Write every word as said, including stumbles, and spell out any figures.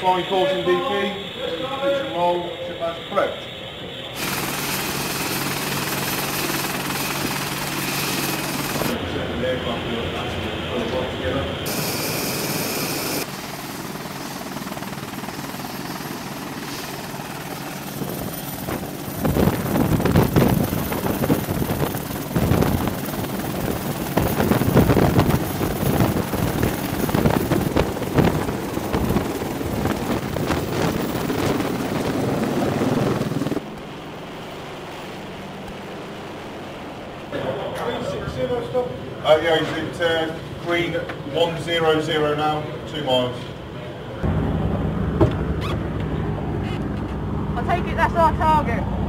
flying course in D P, pitch and roll, ship as prepped. The aircraft will actually pull it all together. Uh, yeah, he's at uh, green one zero zero now, two miles. I take it that's our target.